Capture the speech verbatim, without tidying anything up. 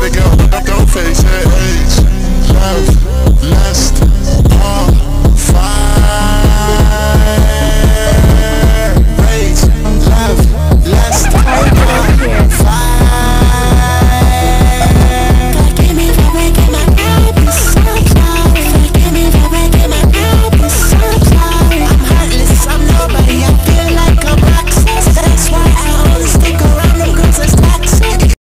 better go, don't, don't face it. Age, love, lust,